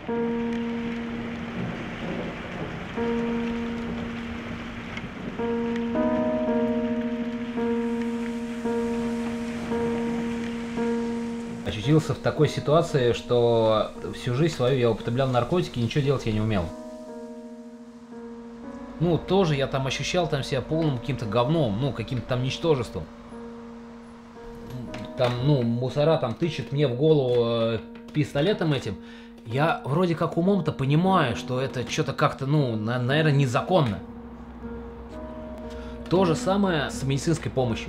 Очутился в такой ситуации, что всю жизнь свою я употреблял наркотики, ничего делать я не умел. Ну, тоже я там ощущал там себя полным каким-то говном, ну, каким-то там ничтожеством. Там, ну, мусора там тычут мне в голову пистолетом этим. Я вроде как умом-то понимаю, что это что-то как-то, ну, наверное, незаконно. То же самое с медицинской помощью.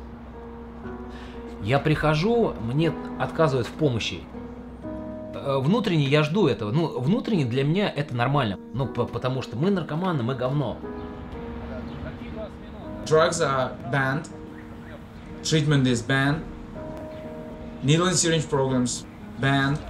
Я прихожу, мне отказывают в помощи. Внутренне я жду этого. Ну, внутренне для меня это нормально. Ну, потому что мы наркоманы, мы говно. Drugs are banned. Treatment is banned. Needle and syringe programs banned.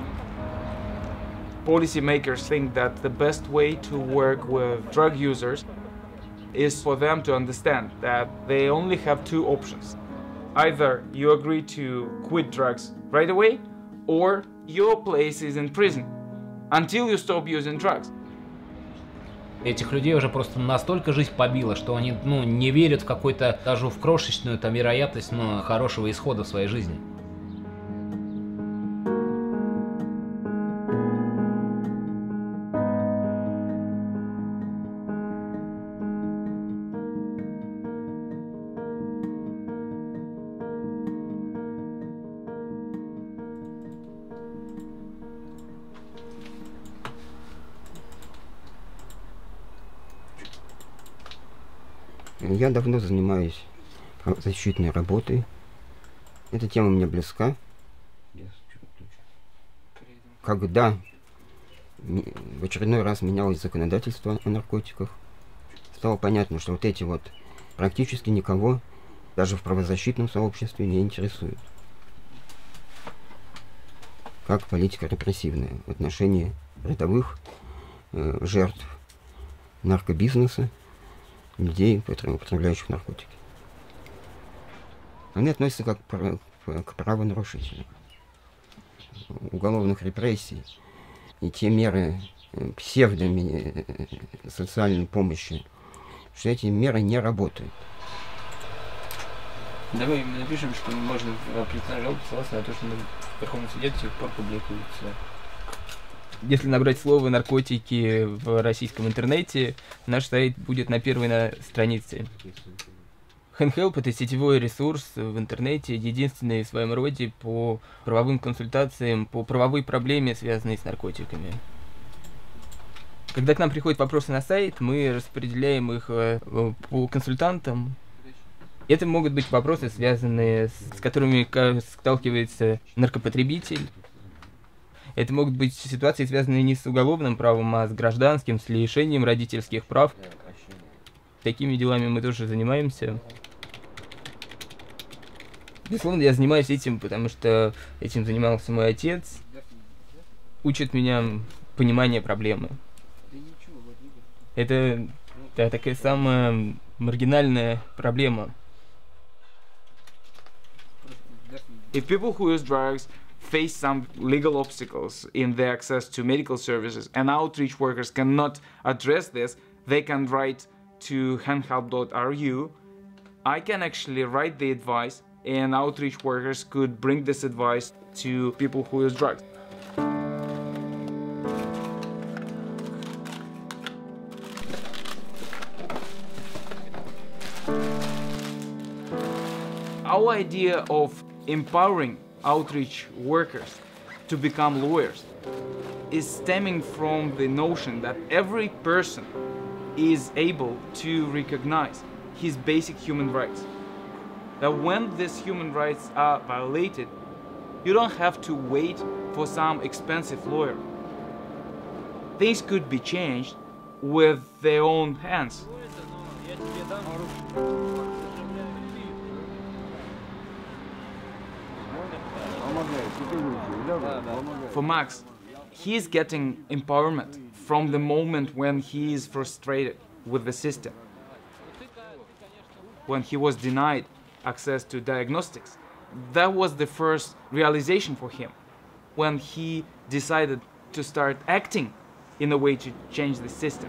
Policymakers think that the best way to work with drug users is for them to understand that they only have two options. Either you agree to quit drugs right away, or your place is in prison until you stop using drugs. Этих людей уже просто настолько жизнь побила, что они, ну, не верят в какой-то, даже в крошечную там вероятность, ну, хорошего исхода в своей жизни. Я давно занимаюсь правозащитной работой. Эта тема мне близка. Когда в очередной раз менялось законодательство о наркотиках, стало понятно, что вот эти вот практически никого, даже в правозащитном сообществе, не интересуют. Как политика репрессивная в отношении рядовых жертв наркобизнеса, людей, употребляющих наркотики. Они относятся как к правонарушителям. Уголовных репрессий и те меры псевдо-социальной помощи, что эти меры не работают. Давай мы напишем, что можно определенно жалобу ссылаться на то, что на Верховном суде до сих пор публикуется. Если набрать слово «наркотики» в российском интернете, наш сайт будет на первой странице. HandHelp — это сетевой ресурс в интернете, единственный в своем роде по правовым консультациям, по правовой проблеме, связанной с наркотиками. Когда к нам приходят вопросы на сайт, мы распределяем их по консультантам. Это могут быть вопросы, связанные с которыми сталкивается наркопотребитель. Это могут быть ситуации, связанные не с уголовным правом, а с гражданским, с лишением родительских прав. Такими делами мы тоже занимаемся. Безусловно, я занимаюсь этим, потому что этим занимался мой отец. Учит меня понимание проблемы. Это такая самая маргинальная проблема. If people who use drugs face some legal obstacles in their access to medical services and outreach workers cannot address this, they can write to handhelp.ru. I can actually write the advice and outreach workers could bring this advice to people who use drugs. Our idea of empowering outreach workers to become lawyers is stemming from the notion that every person is able to recognize his basic human rights. That when these human rights are violated, you don't have to wait for some expensive lawyer. Things could be changed with their own hands. For Max, he is getting empowerment from the moment when he is frustrated with the system. When he was denied access to diagnostics, that was the first realization for him. When he decided to start acting in a way to change the system.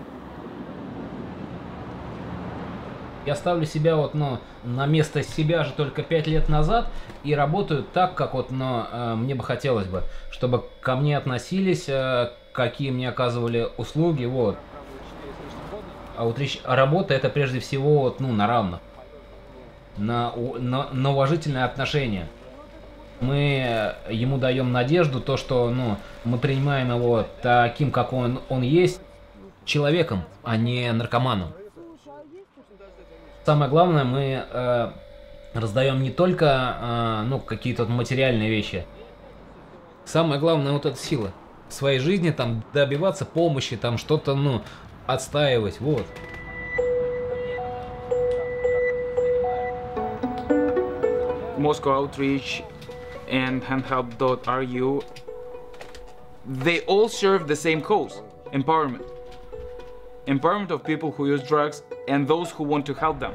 Я ставлю себя вот, на место себя же только 5 лет назад и работаю так, как вот, мне бы хотелось бы, чтобы ко мне относились, какие мне оказывали услуги, вот. А работа это прежде всего вот, на равных, на уважительное отношение. Мы ему даем надежду, то, что мы принимаем его таким, как он есть, человеком, а не наркоманом. Самое главное, мы раздаем не только какие-то материальные вещи. Самое главное вот эта сила. В своей жизни там добиваться помощи, там что-то отстаивать, вот. Moscow Outreach and handhelp.ru, they all serve the same cause: empowerment. Empowerment of people who use drugs and those who want to help them.